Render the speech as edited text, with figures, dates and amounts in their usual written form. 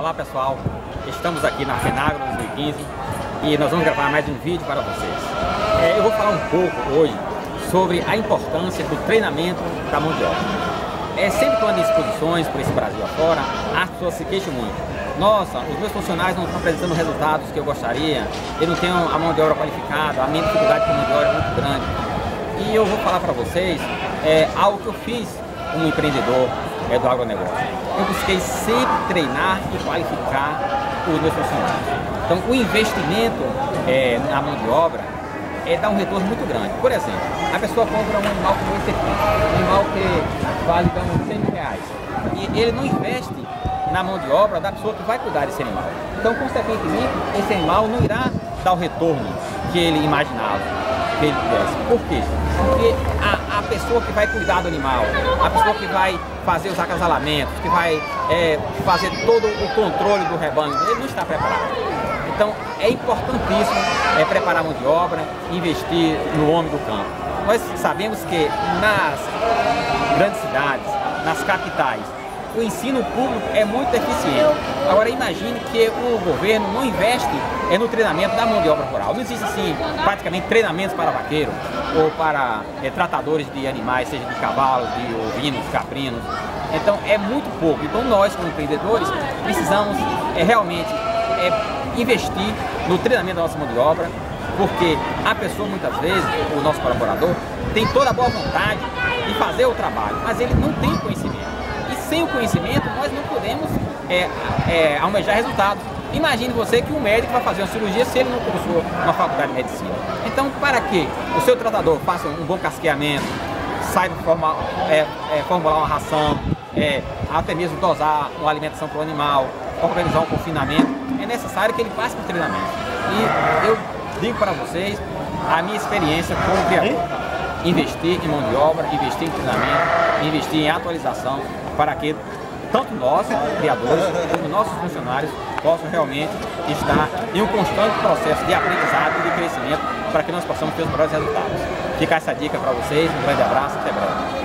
Olá pessoal, estamos aqui na FENAGRO 2015 e nós vamos gravar mais um vídeo para vocês. Eu vou falar um pouco hoje sobre a importância do treinamento da mão de obra. Sempre que eu ando em exposições por esse Brasil afora, as pessoas se queixam muito. Nossa, os meus funcionários não estão apresentando resultados que eu gostaria, eu não tenho a mão de obra qualificada, a minha dificuldade com a mão de obra é muito grande. E eu vou falar para vocês algo que eu fiz como empreendedor do agronegócio. Eu busquei sempre treinar e qualificar os meus funcionários. Então, o investimento na mão de obra dá um retorno muito grande. Por exemplo, a pessoa compra um animal como esse aqui, um animal que vale uns 100 mil reais, e ele não investe na mão de obra da pessoa que vai cuidar desse animal. Então, consequentemente, esse animal não irá dar o retorno que ele imaginava que ele pudesse. Por quê? Porque a pessoa que vai cuidar do animal, a pessoa que vai fazer os acasalamentos, que vai fazer todo o controle do rebanho, ele não está preparado. Então é importantíssimo preparar a mão de obra, investir no homem do campo. Nós sabemos que nas grandes cidades, nas capitais, o ensino público é muito eficiente. Agora imagine que o governo não investe no treinamento da mão de obra rural. Não existe assim praticamente treinamentos para vaqueiros ou para tratadores de animais, seja de cavalos, de ovinos, caprinos. Então é muito pouco. Então nós, como empreendedores, precisamos realmente investir no treinamento da nossa mão de obra, porque a pessoa muitas vezes, o nosso colaborador, tem toda a boa vontade de fazer o trabalho, mas ele não tem conhecimento. Sem o conhecimento, nós não podemos almejar resultados. Imagine você que um médico vai fazer uma cirurgia se ele não cursou uma faculdade de medicina. Então, para que o seu tratador faça um bom casqueamento, saiba formular uma ração, até mesmo dosar uma alimentação para o animal, organizar um confinamento, é necessário que ele passe por treinamento. E eu digo para vocês a minha experiência como criador. Investir em mão de obra, investir em treinamento, investir em atualização, para que tanto nós, criadores, como nossos funcionários possam realmente estar em um constante processo de aprendizado e de crescimento para que nós possamos ter os melhores resultados. Fica essa dica para vocês, um grande abraço, até breve.